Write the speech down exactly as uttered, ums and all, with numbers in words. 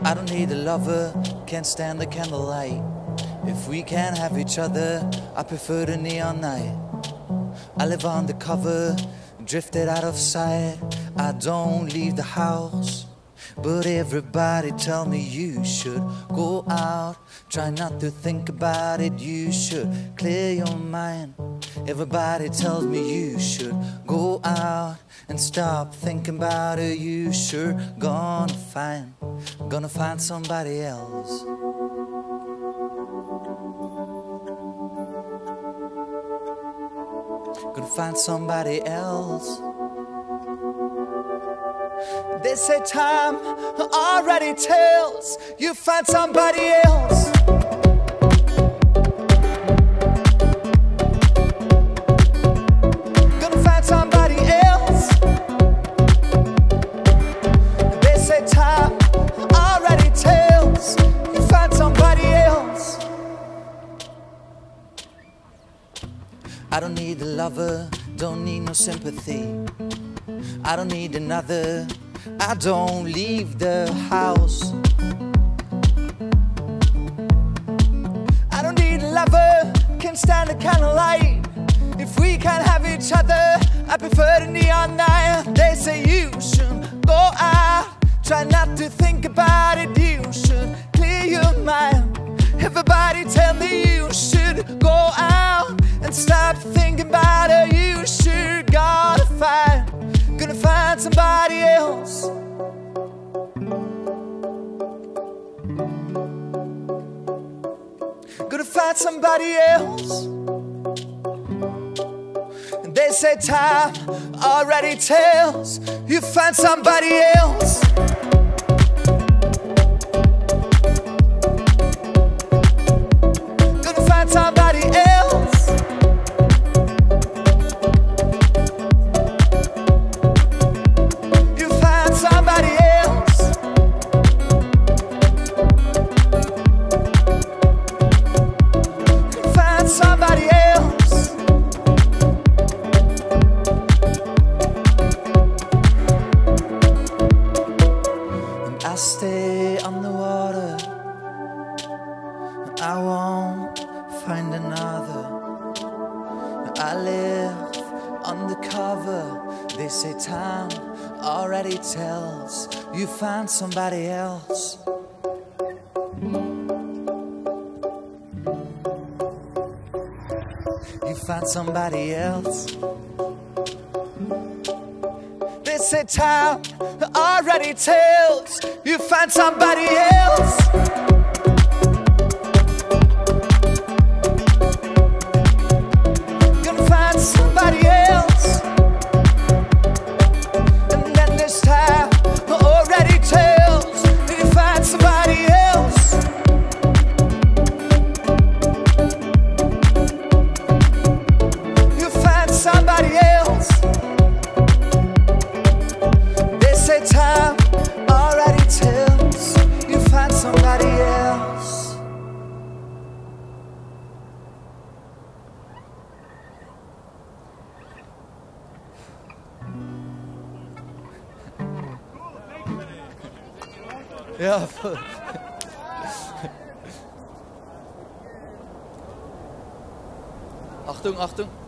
I don't need a lover, can't stand the candlelight. If we can't have each other, I prefer the neon night. I live undercover, drifted out of sight. I don't leave the house, but everybody tell me you should go out. Try not to think about it, you should clear your mind. Everybody tells me you should go out and stop thinking about it. You sure gonna find, gonna find somebody else. Gonna find somebody else. They say time already tells you find somebody else. Gonna find somebody else. They say time already tells you find somebody else. I don't need a lover, don't need no sympathy. I don't need another, I don't leave the house. I don't need a lover, can't stand the kind of light. If we can't have each other, I prefer the neon night. They say you should go out, try not to think about it. You should clear your mind. Everybody tell me you should go out and stop thinking about it. You sure gotta find, gonna find somebody else. Gonna find somebody else. And they say time already tells you find somebody else. Gonna find somebody else. You find somebody else. You find somebody else. And I stay on the water, and I won't find another. I live undercover. They say time already tells you find somebody else. You find somebody else. They say time already tells you find somebody else. Gonna find somebody else. And then this time already tells you find somebody else. You find somebody else. They say time already tells you find somebody else. Ja. Achtung, Achtung.